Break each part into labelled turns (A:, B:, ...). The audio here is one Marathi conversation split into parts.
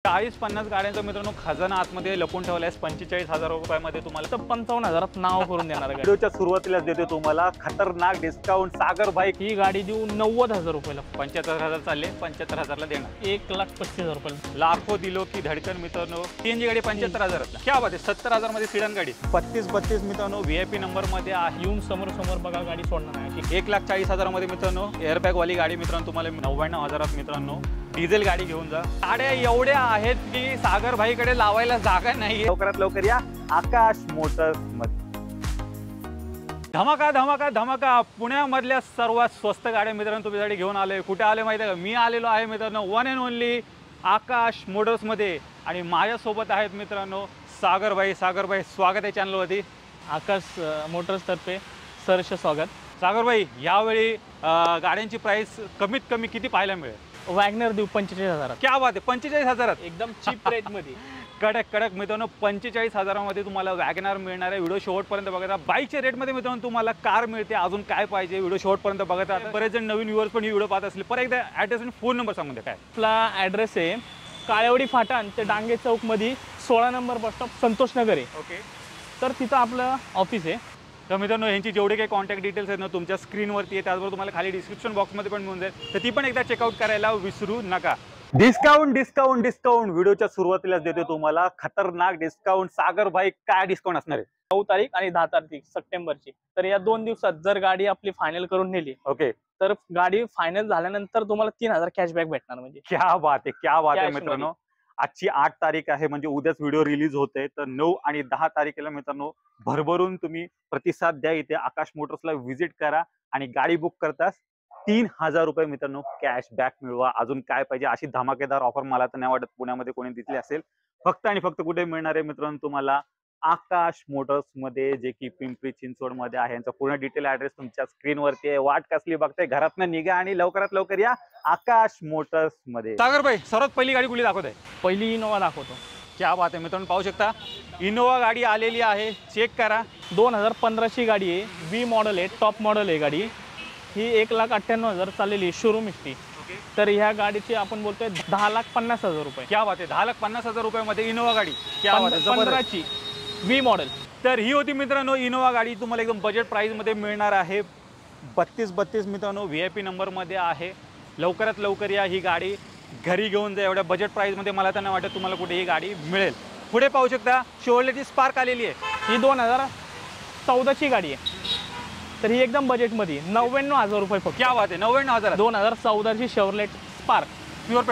A: 40-50 गाड्यांचा मित्रांनो खजाना आतमध्ये लपून ठेवला आहे 45,000 रुपयामध्ये तुम्हाला.
B: तर 55,000 नाव करून देणार गाडी.
A: व्हिडिओच्या सुरुवातीलाच देतो तुम्हाला खतरनाक डिस्काउंट. सागर बाईक
B: ही गाडी देऊ 90,000 रुपयाला.
A: 75,000 चालले, 75,000ला देणार.
B: 1,35,000 रुपयाला.
A: लाखो दिलो की धडकन मित्रांनो. सीएनजी गाडी 75,000. क्या बात आहे. 70,000 मध्ये सिडन गाडी 32-32 मित्रांनो व्हीआयपी नंबर मध्ये आहे.
B: येऊन समोर बघा गाडी सोडणार आहे.
A: 1,40,000 मध्ये मित्रांनो एअरबॅग वाली गाडी मित्रांनो तुम्हाला 99,000 मित्रांनो डिझेल गाडी घेऊन जा. गाड्या एवढ्या आहेत की सागर भाईकडे लावायला जागा नाही. लवकरात लवकर या आकाश मोटर्स मध्ये. धमाका धमाका धमाका. पुण्यामधल्या सर्वात स्वस्त गाड्या मित्रांनो तुमच्यासाठी घेऊन आलोय. कुठे आले माहिती आहे का? मी आलेलो आहे मित्रांनो one and only Akash motors मध्ये आणि माझ्यासोबत आहेत मित्रांनो सागर भाई. स्वागत आहे चॅनलवरती.
B: आकाश मोटर्स तर्फे सहर्ष स्वागत.
A: सागर भाई यावेळी गाड्यांची प्राइस कमीत कमी किती पाहायला मिळेल?
B: वॅगनर देऊ 45,000.
A: क्या बात आहे. 45,000
B: एकदम चीप रेट मध्ये.
A: कडक मित्रांनो 45,000 मध्ये तुम्हाला वॅगनर मिळणार आहे. व्हिडिओ शेवटपर्यंत बघा. बाईकच्या रेटमध्ये मित्रांनो तुम्हाला कार मिळते. अजून काय पाहिजे व्हिडिओ शेवटपर्यंत बघा. बरेच जण नवीन व्ह्युअर्स पण ही व्हिडिओ पाहत असले. परत एकदा ॲड्रेस आणि फोन नंबर सांगून द्या. काय
B: आपला ॲड्रेस आहे काळेवाडी फाटा ते डांगे चौक मध्ये 16 number bus stop Santosh Nagar आहे.
A: ओके.
B: तर तिथं आपलं ऑफिस आहे.
A: तर मित्रांनो यांची जेवढे काही कॉन्टॅक्ट डिटेल्स आहेत ना तुमच्या स्क्रीनवरती आहे. त्याचबरोबर तुम्हाला खाली डिस्क्रिप्शन बॉक्समध्ये पण मिळून जाईल. तर ती पण एकदा चेकआउट करायला विसरू नका. डिस्काउंट व्हिडिओच्या सुरुवातीलाच देतो तुम्हाला खतरनाक डिस्काउंट. सागर भाई काय डिस्काउंट असणार आहे?
B: 9 तारीख आणि 10 तारीख सप्टेंबरची. तर या 2 दिवसात जर गाडी आपली फायनल करून नेली
A: ओके
B: तर गाडी फायनल झाल्यानंतर तुम्हाला 3,000 कॅशबॅक भेटणार. म्हणजे
A: क्या बात आहे
B: Cash
A: मित्रांनो. आजची 8 तारीख आहे म्हणजे उद्याच व्हिडिओ रिलीज होते. तर 9 आणि 10 तारखेला मित्रांनो भरभरून तुम्ही प्रतिसाद द्या. इथे आकाश मोटर्सला व्हिजिट करा आणि गाडी बुक करताच 3,000 रुपये मित्रांनो कॅशबॅक मिळवा. अजून काय पाहिजे? अशी धमाकेदार ऑफर मला तर नाही वाटत पुण्यामध्ये कोणी दिसली असेल. फक्त आणि फक्त कुठे मिळणार आहे मित्रांनो तुम्हाला? आकाश मोटर्स मध्ये, जे की पिंपरी चिंचवड मध्ये आहे. यांचा पूर्ण डिटेल ऍड्रेस तुमच्या स्क्रीनवरती आहे. वाट कसली बघताय? घरातनं निघा आणि लवकरात लवकर या आकाश मोटर्स मध्ये. सागर भाई सर्वात पहिली गाडी कुठली दाखवत आहे?
B: पहिली इनोवा दाखवतो.
A: क्या बात आहे मित्रांनो. पाहू शकता इनोवा गाडी आलेली आहे. चेक करा.
B: 2015 ची गाडी आहे. बी मॉडेल आहे. टॉप मॉडेल आहे गाडी. ही 1,98,000 चाललेली शोरूम हिस्ट्री. तर ह्या गाडीची आपण बोलतोय 10,50,000 रुपये.
A: क्या बात आहे. 10,50,000 रुपयामध्ये इनोवा गाडी. क्या बात आहे.
B: 15 ची बी मॉडेल.
A: तर ही होती मित्रांनो इनोवा गाडी. तुम्हाला एकदम बजेट प्राइस मध्ये मिळणार आहे. 32-32 मित्रांनो व्हीआयपी नंबर मध्ये आहे. लवकरात लवकर या. ही गाडी घरी घेऊन जा. एवढ्या बजेट प्राइस मध्ये मला तर नाही वाटत तुम्हाला कुठे ही गाडी मिळेल. पुढे पाहू शकता शेवरलेटची स्पार्क आलेली आहे.
B: ही 2014 ची गाडी आहे. तर ही एकदम बजेट मध्ये 99,000 रुपये फक्त.
A: क्या बात आहे. 99,000.
B: 2014 ची शेवरलेट स्पार्क
A: प्युअर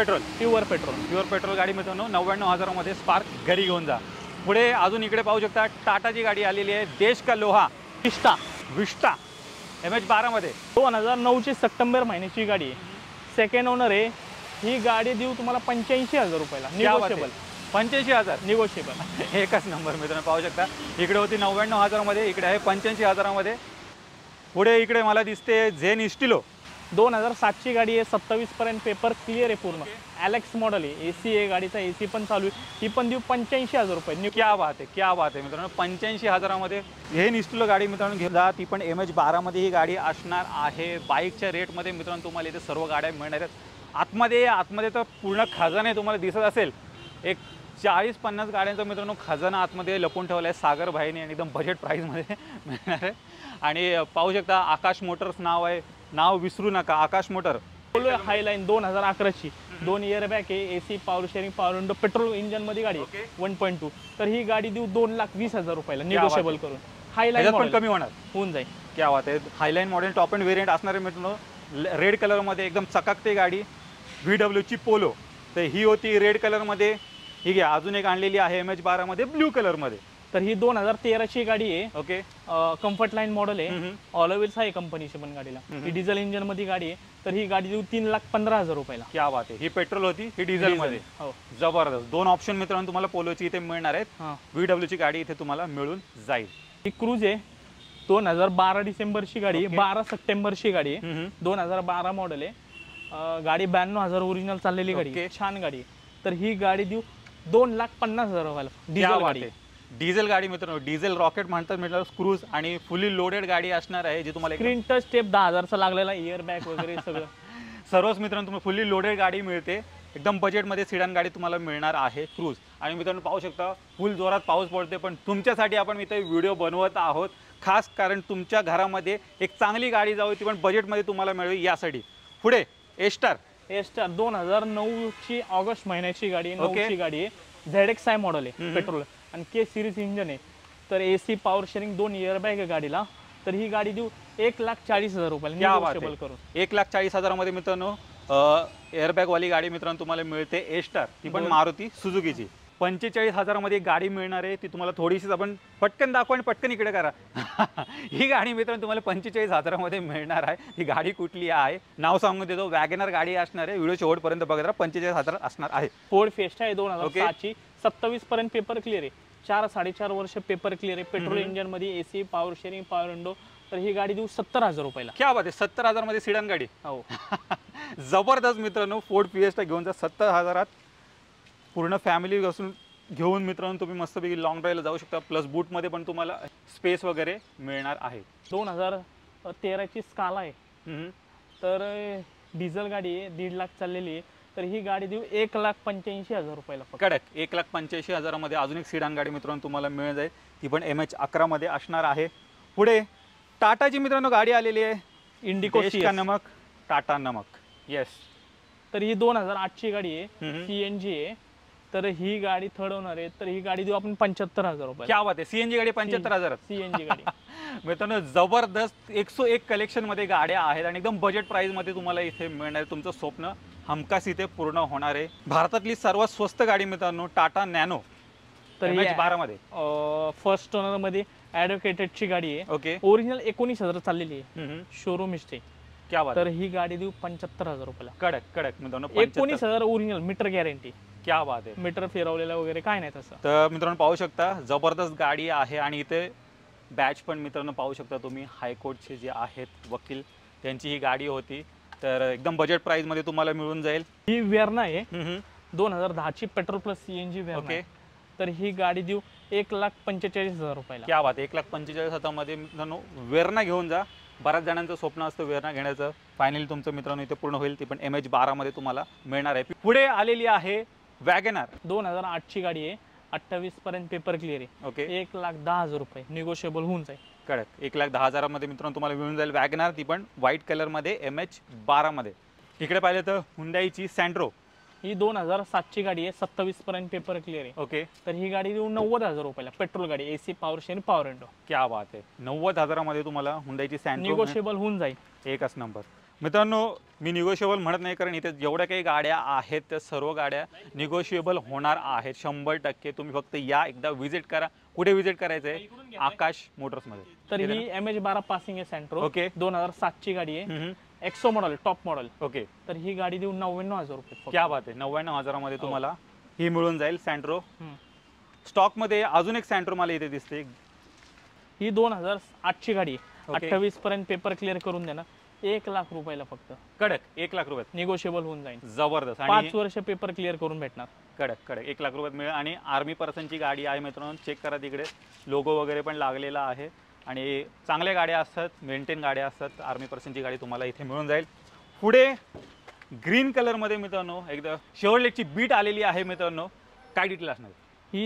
A: पेट्रोल गाडी मित्रांनो 99,000 मध्ये स्पार्क घरी घेऊन जा. पुढे अजून इकडे पाहू शकता टाटाची गाडी आलेली आहे. देश का लोहा विस्टा MH12 मध्ये.
B: 2009 ची सप्टेंबर महिन्याची गाडी आहे. सेकंड ओनर आहे. ही गाडी देऊ तुम्हाला 85,000 रुपयाला. निगोशिएबल.
A: 85,000
B: निगोशिएबल.
A: एकच नंबर मित्रांनो. पाहू शकता इकडे होती 99,000 मध्ये. इकडे आहे 85,000 मध्ये. पुढे इकडे मला दिसते झेन इस्टिलो.
B: 2007 ची गाडी आहे. 27 पर्यंत पेपर क्लिअर आहे पूर्ण. ॲलेक्स मॉडेल आहे. AC आहे गाडीचा. AC पण चालू आहे. ही पण देऊ 85,000 रुपये.
A: क्या बात आहे मित्रांनो. 85,000 मध्ये हे निस्टुलो गाडी मित्रांनो घेऊन जा. ती पण MH12 मध्ये ही गाडी असणार आहे. बाईकच्या रेटमध्ये मित्रांनो तुम्हाला इथे सर्व गाड्या मिळणार आहेत. आतमध्ये तर पूर्ण खजाना तुम्हाला दिसत असेल. एक 40-50 गाड्यांचा मित्रांनो खजाना आतमध्ये लपून ठेवला आहे सागर भाईने आणि एकदम बजेट प्राईसमध्ये मिळणार आहे. आणि पाहू शकता आकाश मोटर्स नाव आहे. नाव विसरू नका आकाश मोटर.
B: हायलाईन 2011 ची. 2 इयरबॅग आहे. AC power sharing power window petrol engine मध्ये गाडी 1.2. तर ही गाडी देऊ 2,20,000 रुपयाला निगोशिएबल करून. हायलाईन
A: पण कमी होऊन
B: जाईल.
A: क्या बात आहे. Highline model top end variant असणार आहे मित्रांनो. रेड कलर मध्ये एकदम चकाकते गाडी. VW ची पोलो. तर ही होती रेड कलर मध्ये. ही घ्या अजून एक आणलेली आहे MH12 मध्ये ब्ल्यू कलर मध्ये.
B: तर ही 2013 ची गाडी आहे.
A: ओके.
B: कम्फर्ट लाईन मॉडेल आहे. ऑल व्हील्स आहे कंपनीची पण गाडीला. ही डिझेल इंजन मध्ये गाडी आहे. तर ही गाडी देऊ 3,15,000 रुपयाला.
A: क्या बात आहे. ही पेट्रोल होती. ही डिझेल मध्ये.
B: हो
A: जबरदस्त. 2 ऑप्शन मित्रांनो तुम्हाला पोलोची इथे मिळणार आहेत. VW ची गाडी इथे तुम्हाला मिळून जाईल.
B: ही क्रूज आहे. 2012 डिसेंबरची गाडी आहे. 12 सप्टेंबरची गाडी आहे. 2012 मॉडेल आहे. गाडी 92,000 ओरिजिनल चाललेली गाडी. छान गाडी. तर ही गाडी देऊ 2,50,000 रुपयाला. डिझेल गाडी.
A: डिझेल गाडी मित्रांनो. डिझेल रॉकेट म्हणतात मित्रांनो. क्रूज आणि फुली लोडेड गाडी असणार आहे. जी तुम्हाला
B: स्क्रीन टच स्टेप 10,000 चा लागलेला. इयर बॅग वगैरे सगळं
A: सर्वच मित्रांनो तुम्हाला फुली लोडेड गाडी मिळते. एकदम बजेटमध्ये सिडान गाडी तुम्हाला मिळणार आहे क्रूज. आणि मित्रांनो पाहू शकता फुल जोरात पाऊस पडते, पण तुमच्यासाठी आपण इथे व्हिडिओ बनवत आहोत खास, कारण तुमच्या घरामध्ये एक चांगली गाडी जावी ती पण बजेटमध्ये तुम्हाला मिळावी यासाठी. पुढे एस्टार
B: 2009 ची ऑगस्ट महिन्याची गाडी आहे, 9 ची गाडी आहे, ZXi मॉडेल आहे पेट्रोल आणि के सिरीज इंजन आहे. तर AC पॉवर शेअरिंग 2 एअरबॅग आहे गाडीला. तर ही गाडी देऊ 1,40,000 रुपयाला निगोशिएबल करून.
A: 1,40,000 मध्ये मित्रांनो एअरबॅग वाली गाडी मित्रांनो तुम्हाला मिळते एस्टार, ती पण मारुती सुझुकीची. 45,000 मध्ये गाडी मिळणार आहे, ती तुम्हाला थोडीशी आपण पटकन दाखवा आणि पटकन इकडे करा. ही गाडी मित्रांनो तुम्हाला 45,000 मध्ये मिळणार आहे. ही गाडी कुठली आहे नाव सांगून देतो, वॅगनर गाडी असणार आहे. व्हिडिओ शेवटपर्यंत बघा, 45,000 असणार आहे.
B: फोर्ड फिएस्टा आहे 2007 ची, 27 पर्यंत पेपर क्लिअर आहे, 4-4.5 वर्ष पेपर क्लिअर आहे, पेट्रोल इंजन मध्ये, AC power sharing power window. तर ही गाडी देऊ 70,000 रुपयाला.
A: क्या बात आहे, 70,000 मध्ये सिडान गाडी.
B: हो
A: जबरदस्त मित्रांनो, फोर्ड फिएस्टा घेऊन जा 70,000. पूर्ण फॅमिली घेऊन मित्रांनो तुम्ही मस्तपैकी लॉंग ड्राईव्हला जाऊ शकता. प्लस बूटमध्ये पण तुम्हाला स्पेस वगैरे मिळणार आहे.
B: 2013 ची स्काला आहे, तर डिझेल गाडी आहे, 1.5 लाख चाललेली आहे. तर ही गाडी देऊ 1,85,000 रुपयाला.
A: कडक 1,85,000 मध्ये अजून एक सिडान गाडी मित्रांनो तुम्हाला मिळून जाईल, ती पण MH11 मध्ये असणार आहे. पुढे टाटाची मित्रांनो गाडी आलेली आहे,
B: इंडिको
A: का नमक, टाटा नमक. येस,
B: तर ही 2008 ची गाडी आहे, CNG आहे. तर ही गाडी थर्ड ओनर आहे. तर ही गाडी देऊ आपण 75,000 रुपये.
A: क्या बात आहे, CNG गाडी 75,000.
B: CNG गाडी
A: मित्रांनो जबरदस्त 101 कलेक्शन मध्ये गाड्या आहेत आणि एकदम बजेट प्राइस मध्ये तुम्हाला इथे मिळणार आहे. तुमचं स्वप्न हमखास इथे पूर्ण होणार आहे. भारतातली सर्वात स्वस्त गाडी मित्रांनो टाटा नॅनो,
B: तर
A: MH12 मध्ये
B: फर्स्ट ओनर मध्ये ॲडव्होकेटेड ची गाडी आहे.
A: ओके,
B: ओरिजिनल 19,000 चाललेली आहे, शोरूम हिस्ट्री.
A: क्या बात.
B: तर ही गाडी देऊ 75,000 रुपयाला.
A: कडक कडक मित्रांनो
B: 19,000 ओरिजिनल, मीटर गॅरंटी.
A: क्या बात आहे,
B: मीटर फिरवलेला वगैरे काय नाही तसं.
A: तर मित्रांनो पाहू शकता जबरदस्त गाडी आहे. आणि इथे बॅच पण मित्रांनो पाहू शकता तुम्ही, हायकोर्टचे जे आहेत वकील त्यांची ही गाडी होती. तर एकदम बजेट प्राइस मध्ये तुम्हाला मिळून जाईल.
B: ही वेर्ना आहे, 2010 ची petrol plus CNG Verna.
A: Okay,
B: तर ही गाडी देऊ 1,45,000 रुपयाला.
A: क्या बात आहे, 1,45,000 मध्ये मित्रांनो वेर्ना घेऊन जा. बऱ्याच जणांचं स्वप्न असतं वेर्ना घेण्याचं, फायनली तुमचं मित्रांनो इथे पूर्ण होईल. ती पण MH12 मध्ये तुम्हाला मिळणार आहे. पुढे आलेली आहे वॅगनार,
B: 2008 ची गाडी आहे, 28 पर्यंत पेपर क्लिअर आहे.
A: ओके,
B: 1,10,000 रुपये निगोशिएबल होऊन जाईल.
A: कडक 1,10,000 मध्ये मित्रांनो तुम्हाला मिळून जाईल वॅगनार, ती पण व्हाईट कलर मध्ये MH12 मध्ये. इकडे पाहिलं तर हुंडाईची सँट्रो,
B: ही 2007 ची गाडी आहे, 27 पर्यंत पेपर क्लिअर आहे.
A: ओके,
B: तर ही गाडी देऊ 90,000 रुपयाला, पेट्रोल गाडी, AC power sharing power window.
A: क्या बात आहे, 90,000 मध्ये तुम्हाला हुंडाईची सँट्रो
B: निगोशिएबल होऊन जाईल.
A: एकच नंबर. मित्रांनो मी निगोशिएबल म्हणत नाही, कारण इथे जेवढ्या काही गाड्या आहेत त्या सर्व गाड्या निगोशिएबल होणार आहेत 100%. तुम्ही फक्त या एकदा व्हिजिट करा. कुठे व्हिजिट करायचं आहे, आकाश मोटर्स मध्ये.
B: तर ही MH12 पासिंग आहे सँट्रो.
A: ओके,
B: 2007 ची गाडी आहे, एक्सो मॉडेल, टॉप मॉडेल.
A: ओके,
B: तर ही गाडी देऊ 99,000 रुपये.
A: क्या बात आहे, 99,000 मध्ये तुम्हाला ही मिळून जाईल सँट्रो. स्टॉक मध्ये अजून एक सँट्रो मला इथे दिसते,
B: ही 2008 ची गाडी आहे,
A: ओके.
B: 28 पर्यंत पेपर क्लिअर करून देणार, 1,00,000 रुपयाला फक्त.
A: कडक 1,00,000 रुपयात
B: निगोशिएबल होऊन जाईल.
A: जबरदस्त.
B: 5 वर्ष पेपर क्लिअर करून भेटणार.
A: कडक कडक 1,00,000 रुपयात मिळेल. आणि आर्मी पर्सनची गाडी आहे मित्रांनो, चेक करा तिकडे लोगो वगैरे पण लागलेला आहे. आणि चांगल्या गाड्या असतात, मेंटेन गाड्या असतात. आर्मी पर्सनची गाडी तुम्हाला इथे मिळून जाईल. पुढे ग्रीन कलर मध्ये मित्रांनो एकदा शेवरलेटची बीट आलेली आहे मित्रांनो, काय डिटेल असणार.
B: ही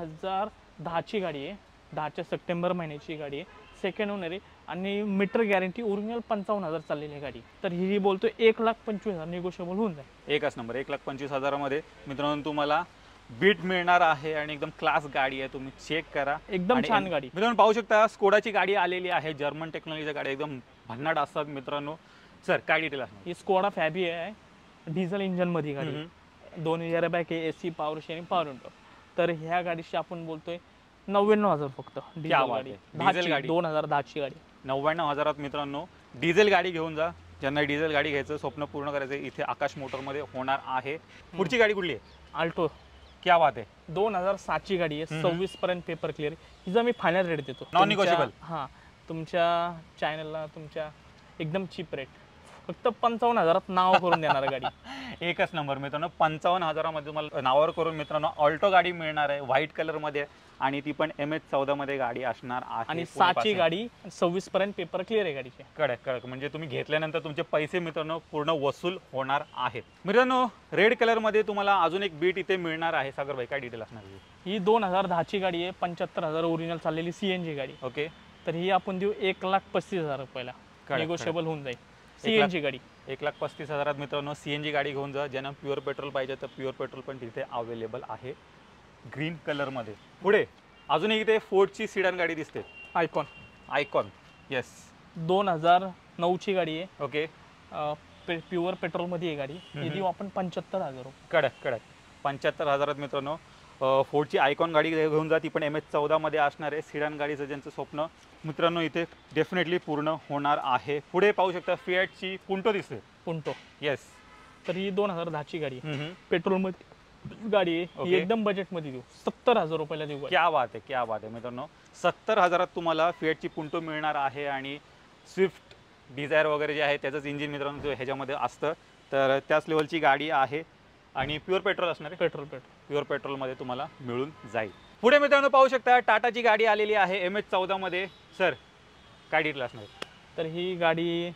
B: 2010 ची गाडी आहे, 10 सप्टेंबर महिन्याची गाडी आहे, सेकंड ओनर आहे आणि मीटर गॅरंटी, ओरिजिनल 55,000 चाललेली गाडी. तर ही बोलतो 1,25,000 निगोशिएबल होऊन जाईल.
A: एकच नंबर, 1,25,000 मध्ये मित्रांनो तुम्हाला बीट मिळणार आहे. आणि एकदम क्लास गाडी आहे, तुम्ही चेक करा,
B: एकदम छान गाडी.
A: मित्रांनो पाहू शकता स्कोडाची गाडी आलेली आहे, जर्मन टेक्नॉलॉजीची गाडी, एकदम भन्नाट असतात मित्रांनो. सर काय डिटेल असणार.
B: ही स्कोडा फॅबी आहे, डिझेल इंजन मध्ये गाडी, 2 एअरबॅग आहे, AC power sharing power window. तर ह्या गाडीची आपण बोलतोय 99,000 फक्त. डिझेल गाडी, 2010 ची गाडी,
A: 99,000 मित्रांनो डिझेल गाडी घेऊन जा. ज्यांना डिझेल गाडी घ्यायचं स्वप्न पूर्ण करायचं इथे आकाश मोटरमध्ये होणार आहे. पुढची गाडी कुठली आहे,
B: आल्टो.
A: क्या बात आहे,
B: 2007 ची गाडी आहे, 26 पर्यंत पेपर क्लिअर. हिचा मी फायनल रेट देतो,
A: नॉन निगोशिएबल.
B: हां, तुमच्या चॅनलला तुमच्या एकदम चीप रेट फक्त 55,000 नाव करून देणार गाडी.
A: एकच नंबर मित्रांनो, 55,000 तुम्हाला नावावर करून मित्रांनो ऑल्टो गाडी मिळणार आहे व्हाईट कलर मध्ये आणि ती पण MH14 मध्ये गाडी असणार आहे.
B: आणि 6ची गाडी 26 पर्यंत पेपर क्लिअर आहे गाडीचे.
A: कडक म्हणजे तुम्ही घेतल्यानंतर तुमचे पैसे मित्रांनो पूर्ण वसूल होणार आहेत. मित्रांनो रेड कलर मध्ये तुम्हाला अजून एक बीट इथे मिळणार आहे. सागर भाई काय डिटेल असणार
B: ही 2010ची गाडी आहे. 75,000 ओरिजिनल चाललेली CNG गाडी.
A: ओके.
B: तर ही आपण देऊ 1,35,000 रुपयाला. निगोशिएबल होऊन जाईल. CNG गाडी
A: 1,35,000 मित्रांनो CNG गाडी घेऊन जा. ज्यांना प्युअर पेट्रोल पाहिजे तर प्युअर पेट्रोल पण तिथे अवेलेबल आहे ग्रीन कलर मध्ये. पुढे अजून इथे फोर्डची सिडान गाडी दिसते. आयकॉन येस
B: 2009ची गाडी आहे.
A: ओके.
B: प्युअर पेट्रोल मध्ये आहे गाडी. ही देऊ आपण 75,000 रुपये.
A: कडक 75,000 मित्रांनो फोर्डची आयकॉन गाडी घेऊन जा. ती पण MH14 मध्ये असणार आहे. सिडान गाडीचं ज्यांचं स्वप्न मित्रांनो इथे डेफिनेटली पूर्ण होणार आहे. पुढे पाहू शकता फिएटची पुंटो दिसते.
B: Punto
A: yes.
B: तर ही 2010ची गाडी आहे. पेट्रोल मध्ये गाडी आहे. ही एकदम बजेट मध्ये देऊ 70,000 रुपयाला देऊ.
A: क्या बात आहे मित्रांनो, 70,000 तुम्हाला फिएटची पुंटो मिळणार आहे. आणि स्विफ्ट डिझायर वगैरे जे आहे त्याचंच इंजिन मित्रांनो ह्याच्यामध्ये असतं. तर त्याच लेवलची गाडी आहे आणि प्युअर पेट्रोल असणार आहे. प्युअर पेट्रोलमध्ये तुम्हाला मिळून जाईल. पुढे मित्रांनो पाहू शकता टाटाची गाडी आलेली आहे MH14 मध्ये. सर काय डिटेल असणार आहे?
B: तर ही गाडी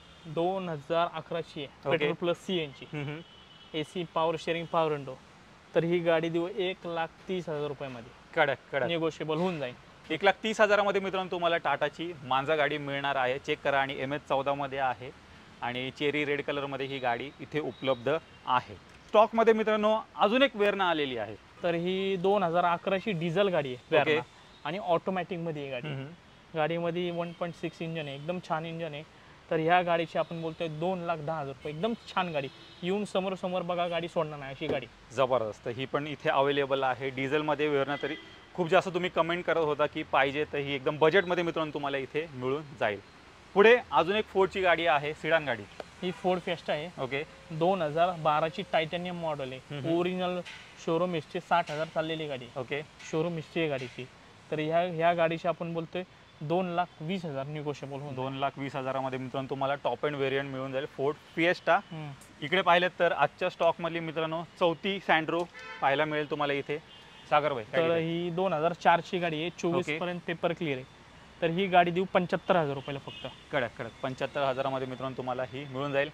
B: 2011ची आहे. Petrol plus CNG AC power sharing power window. तर ही गाडी देऊ 1,30,000 रुपयामध्ये.
A: कडक
B: निगोशिएबल होऊन जाईल.
A: 1,30,000 मध्ये मित्रांनो तुम्हाला टाटाची मांजा गाडी मिळणार आहे. चेक करा. आणि MH14 मध्ये आहे आणि चेरी रेड कलर मध्ये ही गाडी इथे उपलब्ध आहे. स्टॉक मध्ये मित्रांनो अजून एक वेरना आलेली आहे.
B: तर ही 2011ची डिझेल गाडी आहे आणि ऑटोमॅटिक मध्ये आहे गाडी. गाडीमध्ये 1.6 इंजन आहे. एकदम छान इंजन आहे. तर ह्या गाडीची आपण बोलतोय 2,10,000 रुपये. एकदम छान गाडी. येऊन समोर बघा गाडी सोडणार नाही अशी गाडी.
A: जबरदस्त. ही पण इथे अवेलेबल आहे डिझेल मध्ये वेरना. तरी खूप जास्त तुम्ही कमेंट करत होता की पाहिजे, तर ही एकदम बजेट मध्ये मित्रांनो तुम्हाला इथे मिळून जाईल. पुढे अजून एक फोर्डची गाडी आहे सिडान गाडी.
B: ही फोर्ड फिएस्टा आहे.
A: ओके.
B: 2012ची टायटॅनियम मॉडेल आहे. ओरिजिनल शोरूम हिस्ट्री 60,000 चाललेली गाडी.
A: ओके.
B: शोरूम हिस्ट्री आहे गाडीची. तर ह्या गाडीची आपण बोलतोय 2,20,000 निगोशिएबल होऊन.
A: 2,20,000 मध्ये मित्रांनो तुम्हाला टॉप एंड व्हेरियंट मिळून जाईल फोर्ड फिएस्टा. इकडे पाहिलं तर आजच्या स्टॉक मधली मित्रांनो 4थी सँड्रो पाहायला मिळेल तुम्हाला इथे. सागर भाई
B: तर ही 2004ची गाडी आहे. 24 पर्यंत पेपर क्लिअर आहे. तर ही गाडी देऊ 75,000 रुपयाला फक्त.
A: कडक 75,000 मध्ये मित्रांनो तुम्हाला ही मिळून जाईल.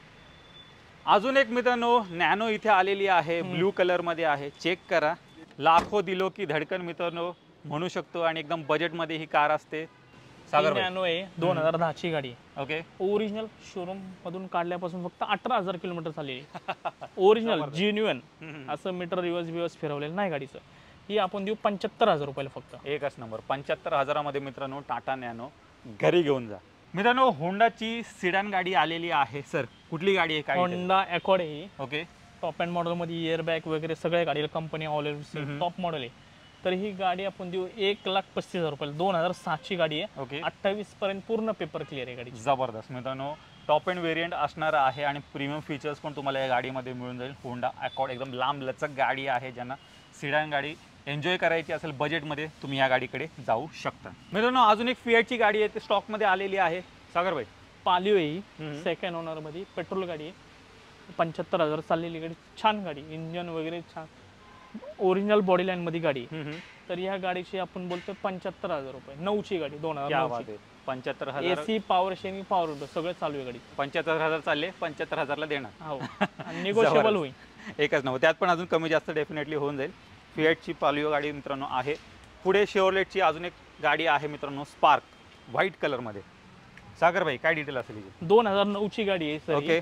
A: अजून एक मित्रांनो नॅनो इथे आलेली आहे. ब्लू कलर मध्ये आहे. चेक करा. लाखो दिलो की धडकन मित्रांनो म्हणू शकतो आणि एकदम बजेट मध्ये ही कार असते.
B: सागर नॅनो आहे. 2010ची गाडी आहे.
A: ओके.
B: ओरिजिनल शोरूम मधून काढल्यापासून फक्त 18,000 किलोमीटर चाललेली. ओरिजिनल जेन्युइन असं मीटर रिवर्स फिरवलेलं नाही गाडीचं. ही आपण देऊ 75,000 रुपयाला फक्त.
A: एकच नंबर. 75,000 मध्ये मित्रांनो टाटा नॅनो घरी घेऊन जा. मित्रांनो होंडाची सिडान गाडी आलेली आहे. सर कुठली गाडी आहे? काय
B: होंडा अकॉर्ड आहे.
A: ओके.
B: टॉप एंड मॉडेल मध्ये एअर बॅग वगैरे सगळ्या गाडीला कंपनी ऑल टॉप मॉडेल आहे. तर ही गाडी आपण देऊ 1,35,000 रुपयाला. 2007ची गाडी आहे.
A: ओके.
B: 28 पर्यंत पूर्ण पेपर क्लिअर आहे गाडी.
A: जबरदस्त मित्रांनो टॉप एंड व्हेरियंट असणार आहे आणि प्रीमियम फीचर्स पण तुम्हाला या गाडीमध्ये मिळून जाईल. होंडा अकॉर्ड एकदम लांब लचक गाडी आहे. ज्यांना सिडान गाडी एन्जॉय करायची असेल बजेटमध्ये तुम्ही या गाडीकडे जाऊ शकता. मित्रांनो अजून एक फिएटची गाडी आहे. ते स्टॉकमध्ये आलेली आहे. सागर भाई
B: पालिओ आहे. सेकंड ओनर मध्ये पेट्रोल गाडी आहे. 75,000 चाललेली गाडी. छान गाडी. इंजन वगैरे छान. ओरिजिनल बॉडी लाईन मध्ये गाडी. तर या गाडीची आपण बोलतोय 75,000 रुपये. 9ची गाडी 2009.
A: 75,000.
B: AC power sharing power window सगळं चालू आहे गाडी.
A: 75,000 चालले. 75,000 ला देणार.
B: हो. निगोशिएबल होईल.
A: एकच नव्हतं. त्यात पण अजून कमी जास्त डेफिनेटली होऊन जाईल. फिएटची पालिओ गाडी मित्रांनो आहे. पुढे शेवरलेटची अजून एक गाडी आहे मित्रांनो स्पार्क व्हाईट कलर मध्ये. सागर भाई काय डिटेल असेल?
B: 2009ची गाडी आहे.
A: ओके.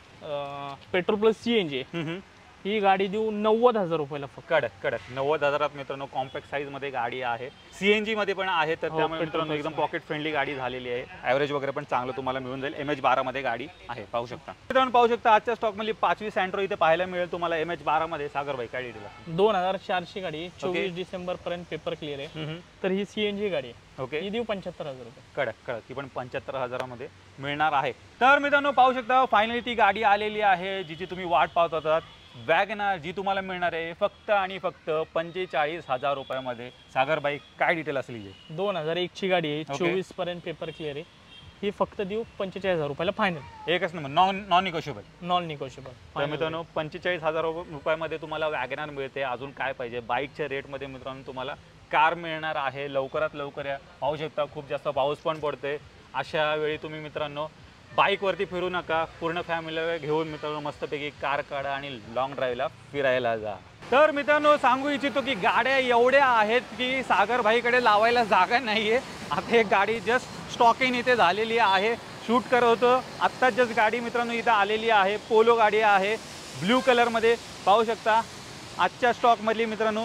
B: पेट्रोल प्लस CNG आहे. ही गाडी देऊ 90,000 रुपयाला फक्त.
A: कडक 90,000 मित्रांनो कॉम्पॅक्ट साईज मध्ये गाडी आहे. CNG मध्ये पण आहे. तर त्यामुळे मित्रांनो एकदम पॉकेट फ्रेंडली गाडी झालेली आहे. ॲव्हरेज वगैरे पण चांगलं तुम्हाला मिळून जाईल. MH12 मध्ये गाडी आहे. पाहू शकता मित्रांनो. पाहू शकता आजच्या स्टॉक मध्ये 5वी सँट्रो इथे पाहायला मिळेल तुम्हाला MH12 मध्ये. सागर भाई काय डिटेल?
B: 2004ची गाडी. 24 डिसेंबर पर्यंत पेपर क्लिअर आहे. तर ही CNG गाडी आहे.
A: ओके.
B: ही देऊ 75,000 रुपये.
A: कडक ती पण 75,000 मध्ये मिळणार आहे. तर मित्रांनो पाहू शकता फायनली ती गाडी आलेली आहे जिची तुम्ही वाट पाहत होतात. वॅगनार जी तुम्हाला मिळणार आहे फक्त आणि फक्त 45,000 रुपयामध्ये. सागर भाई काय डिटेल असेल?
B: 2001ची गाडी आहे. 24 पर्यंत पेपर क्लिअर आहे. ही फक्त देऊ 45,000 रुपयाला फायनल.
A: एकच number, non negotiable.
B: Non negotiable.
A: तर मित्रांनो 45,000 रुपयामध्ये तुम्हाला वॅगनआर मिळते. अजून काय पाहिजे, बाईकच्या रेटमध्ये मित्रांनो तुम्हाला कार मिळणार आहे. लवकरात लवकर या. पाहू शकता खूप जास्त पाऊस पण पडते. अशा वेळी तुम्ही मित्रांनो बाईकवरती फिरू नका, पूर्ण फॅमिलीला घेऊन मित्रांनो मस्तपैकी कार काढा आणि लॉंग ड्राईव्हला फिरायला जा. तर मित्रांनो सांगू इच्छितो की गाड्या एवढ्या आहेत की सागर भाईकडे लावायला जागा नाही आहे. आता एक गाडी जस्ट स्टॉकिंग इथे झालेली आहे, शूट करत होतं आत्ताच जस्ट गाडी मित्रांनो इथं आलेली आहे. पोलो गाडी आहे ब्ल्यू कलरमध्ये. पाहू शकता आजच्या स्टॉकमधली मित्रांनो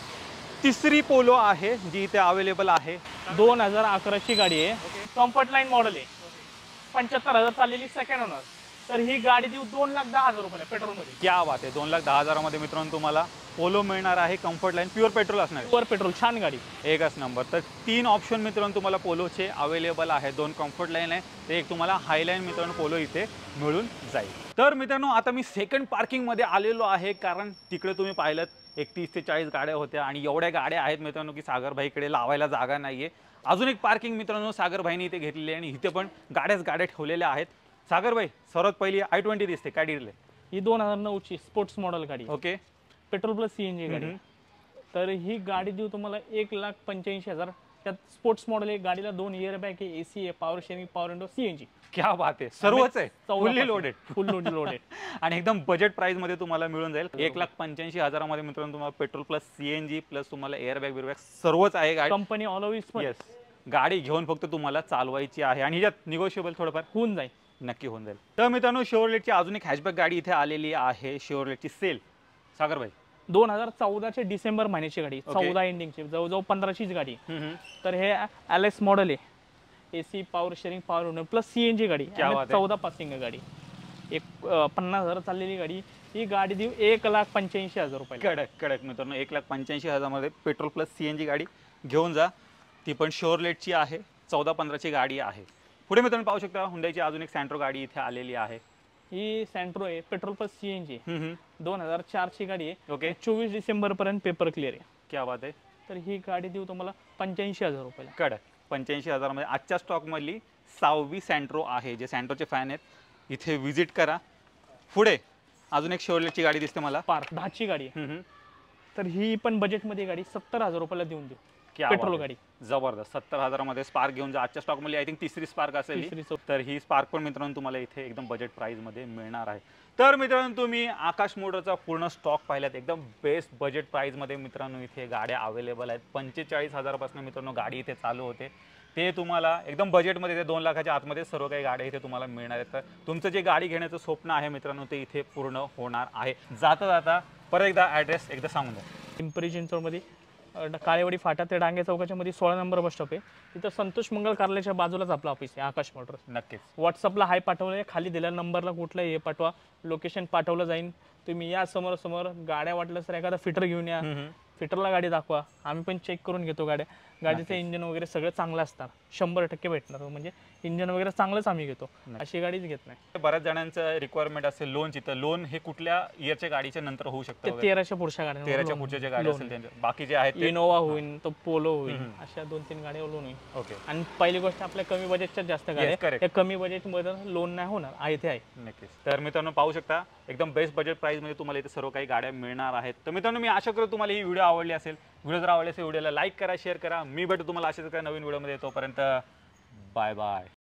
A: तिसरी पोलो आहे जी इथे अवेलेबल आहे.
B: 2011ची गाडी आहे. कम्फर्ट लाईन मॉडेल आहे. 75,000 चाललेली सेकंड ओनर. तर ही गाडी देऊ 2,10,000 रुपयाला पेट्रोलमध्ये.
A: क्या बात आहे. 2,10,000 मध्ये मित्रांनो तुम्हाला पोलो मिळणार आहे. कम्फर्ट लाईन प्युअर पेट्रोल असणार आहे.
B: प्युअर पेट्रोल, छान गाडी.
A: एकच नंबर. तर 3 ऑप्शन मित्रांनो तुम्हाला पोलोचे अवेलेबल आहे. 2 कम्फर्ट लाईन आहे, ते एक तुम्हाला हायलाईन मित्रांनो पोलो इथे मिळून जाईल. तर मित्रांनो आता मी सेकंड पार्किंगमध्ये आलेलो आहे, कारण तिकडे तुम्ही पाहिलं 31 ते 40 गाड्या होत्या आणि एवढ्या गाड्या आहेत मित्रांनो की सागरभाईकडे लावायला जागा नाही आहे. अजून एक पार्किंग मित्रांनो सागरभाईने इथे घेतलेली आहे आणि इथे पण गाड्या ठेवलेल्या आहेत. सागरभाई सर्वात पहिली i20 दिसते, काय डिटेल आहे?
B: ही 2009ची स्पोर्ट्स मॉडेल गाडी.
A: ओके.
B: पेट्रोल प्लस सीएनजी गाडी. तर ही गाडी देऊ तुम्हाला 1,85,000. त्यात स्पोर्ट्स मॉडेल आहे. गाडीला 2 एअर बॅग आहे, एसी आहे, power sharing, power window, CNG.
A: क्या बात आहे. सर्वच आहे, फुल्ली लोडेड.
B: फुल लोडेड
A: आणि एकदम बजेट प्राइस मध्ये तुम्हाला मिळून जाईल. 1,85,000 मध्ये मित्रांनो तुम्हाला पेट्रोल प्लस सीएनजी प्लस तुम्हाला एअर बॅग बिअर बॅग सर्वच आहे. गाडी
B: कंपनी ऑल ओव्हर.
A: येस. गाडी घेऊन फक्त तुम्हाला चालवायची आहे आणि ह्याच्यात निगोशिएबल थोडंफार
B: होऊन जाईल.
A: नक्की होऊन जाईल. तर मित्रांनो शेवरलेटची अजून एक हॅचबॅक गाडी इथे आलेली आहे. शेवरलेटची सेल. सागरभाई
B: 2014चे डिसेंबर महिन्याची गाडी. 14 एंडिंगची, जवळजवळ 15चीच गाडी. तर हे एलएस मॉडेल आहे. AC, power sharing, power window plus CNG गाडी. 14 पासिंग गाडी. 50,000 चाललेली गाडी. ही गाडी देऊ 1,85,000 रुपये.
A: कडक मित्रांनो 1,85,000 मध्ये पेट्रोल प्लस सीएनजी गाडी घेऊन जा. ती पण शेवरलेटची आहे. 14-15ची गाडी आहे. पुढे मित्रांनो पाहू शकता हुंडाईची अजून एक सँट्रो गाडी इथे आलेली आहे.
B: ही सँट्रो आहे, पेट्रोल प्लस सीएनजी. 2004ची गाडी आहे.
A: ओके.
B: 24 डिसेंबर पर्यंत पेपर क्लिअर आहे.
A: क्या बात आहे.
B: तर ही गाडी देऊ तुम्हाला 85,000 रुपयाला.
A: कडक 85,000 मध्ये आजच्या स्टॉक मधली 6वी सँट्रो आहे. जे सँट्रोचे फॅन आहेत इथे व्हिजिट करा. पुढे अजून एक शेवरलेटची गाडी दिसते मला,
B: पार्क 10ची गाडी आहे. तर ही पण बजेटमध्ये गाडी 70,000 रुपयाला देऊन देऊ. पेट्रोल गाडी
A: जबरदस्त. 70,000 मध्ये स्पार्क घेऊन जा. आजच्या स्टॉक मध्ये आय थिंक तिसरी स्पार्क असेल. तर ही स्पार्क पण मित्रांनो तुम्हाला इथे एकदम बजेट प्राइस मध्ये मिळणार आहे. तर मित्रांनो तुम्ही आकाश मोटरचा पूर्ण स्टॉक पाहिलात. एकदम बेस्ट बजेट प्राइस मध्ये मित्रांनो इथे गाड्या अवेलेबल आहेत. 45,000 पासून मित्रांनो गाडी इथे चालू होते. ते तुम्हाला एकदम बजेटमध्ये, ते 2 लाखाच्या आतमध्ये सर्व काही गाड्या इथे तुम्हाला मिळणार आहेत. तर तुमचं जे गाडी घेण्याचं स्वप्न आहे मित्रांनो ते इथे पूर्ण होणार आहे. जाता जाता परत एकदा ॲड्रेस एकदा सांगून द्या.
B: पिंपरी चिंचवडमध्ये काळेवाडी फाटा ते डांगे चौकाच्या मध्ये 16 नंबर बस स्टॉप आहे. तिथं संतोष मंगल कार्यालयाच्या बाजूलाच आपलं ऑफिस आहे आकाश मोटर्स.
A: नक्कीच.
B: व्हॉट्सअपला हाय पाठवलं, खाली दिलेल्या नंबरला कुठलाही हे पाठवा, लोकेशन पाठवलं जाईल. तुम्ही या समोर गाड्या वाटलं तर एखादा फिटर घेऊन या, फिटरला गाडी दाखवा, आम्ही पण चेक करून घेतो गाड्या. गाडीचं इंजन वगैरे सगळं चांगलं असतं, 100% भेटणार. म्हणजे इंजन वगैरे चांगलंच आम्ही घेतो, अशी गाडीच घेत नाही.
A: बऱ्याच जणांचं रिक्वायरमेंट असेल लोनची, तर लोन हे कुठल्या इयरच्या गाडीच्या नंतर होऊ शकतं?
B: 13च्या पुढच्या गाड्या,
A: 13च्या पुढच्या जे गाडी असेल त्यांच्या, बाकी जे आहेत
B: इनोवा होईल, तो पोलो होईल, अशा 2-3 गाड्या लोन होईल.
A: ओके.
B: आणि पहिली गोष्ट आपल्या कमी बजेटच्या जास्त गाड्या, कमी बजेटमध्ये लोन नाही होणार, आहे ते आहे.
A: नक्कीच. तर मित्रांनो पाहू शकता एकदम बेस्ट बजेट प्राइस मध्ये तुम्हाला इथे सर्व काही गाड्या मिळणार आहेत. तर मित्रांनो मी आशा करतो तुम्हाला ही व्हिडिओ आवडली असेल. व्हिडिओ जर आवडली असेल व्हिडिओला लाईक करा, शेअर करा. मी भेटू तुम्हाला अशाच एका नवीन व्हिडिओमध्ये. तोपर्यंत बाय बाय.